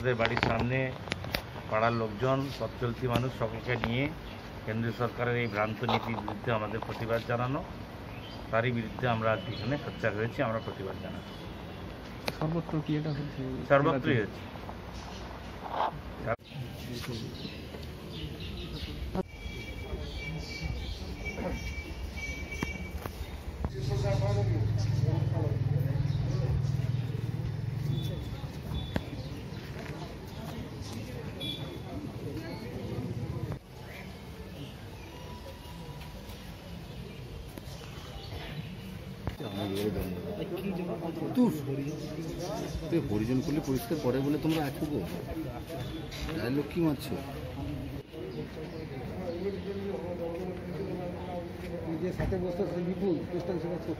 আমাদের বাড়ির সামনে পাড়ার লোকজন, পথ চলতি মানুষ সকলকে নিয়ে কেন্দ্রীয় সরকারের এই ভ্রান্ত নীতির বিরুদ্ধে আমাদের প্রতিবাদ জানানো, তারই বিরুদ্ধে আমরা আজকে এখানে সোচ্চার হয়েছি। আমরা প্রতিবাদ জানাচ্ছি। সর্বত্র কি এটা হচ্ছে? সর্বত্রই হচ্ছে। হরিজন করলে পরিষ্কার করে বলে তোমরা আছো গো, লক্ষ্মী মারছো। যে সাথে বসতে বিপুল চেষ্টা সেটা ছোট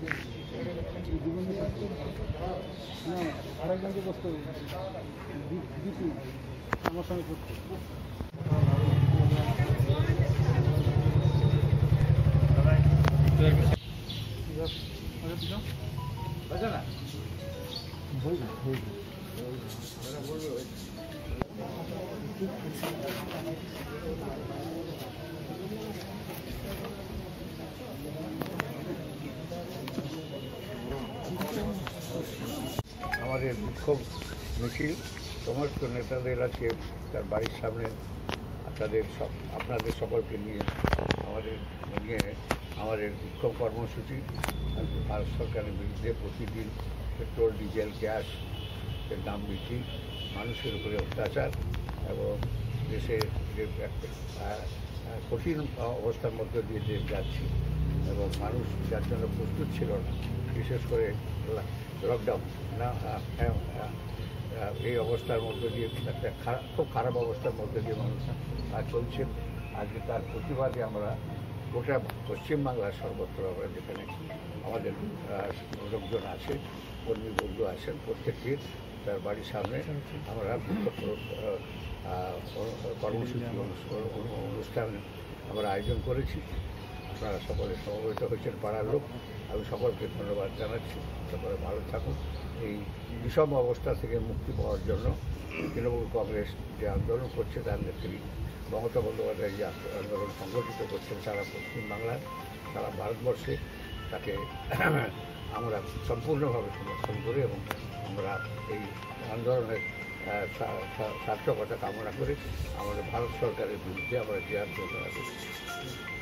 না, আরেকজনকে বসতে বিপুল আমার সঙ্গে করতে। আমাদের বিক্ষোভ মিছিল সমস্ত নেতাদের আজকে তার বাড়ির সামনে আপনাদের সকলকে নিয়ে আমাদের বিক্ষোভ কর্মসূচি। ভারত সরকারের বিরুদ্ধে প্রতিদিন পেট্রোল, ডিজেল, গ্যাস এর দাম বৃদ্ধি, মানুষের উপরে অত্যাচার এবং দেশের যে কঠিন অবস্থার মধ্যে দিয়ে যাচ্ছি এবং মানুষ যার জন্য প্রস্তুত ছিল না, বিশেষ করে লকডাউন না, এই অবস্থার মধ্যে দিয়ে একটা খুব খারাপ অবস্থার মধ্যে দিয়ে মানুষ চলছে। আজকে তার প্রতিবাদে আমরা গোটা পশ্চিমবাংলার সর্বত্র আমরা যেখানে আমাদের লোকজন আছে, কর্মী বন্ধু আছেন, প্রত্যেককে তার বাড়ির সামনে আমরা কর্মসূচি অনুষ্ঠান আমরা আয়োজন করেছি। আপনারা সকলে সমবেত হয়েছেন, পাড়ার লোক। আমি সকলকে ধন্যবাদ জানাচ্ছি। সকলে ভালো থাকুন। এই বিষম অবস্থা থেকে মুক্তি পাওয়ার জন্য তৃণমূল কংগ্রেস যে আন্দোলন করছে, তার নেত্রী মমতা বন্দ্যোপাধ্যায় যে আন্দোলন সংগঠিত করছেন সারা পশ্চিমবাংলায়, সারা ভারতবর্ষে, তাকে আমরা সম্পূর্ণভাবে সমর্থন করি এবং আমরা এই আন্দোলনের সার্থকতা কামনা করে আমাদের ভারত সরকারের বিরুদ্ধে আমরা যে আন্দোলন করছি।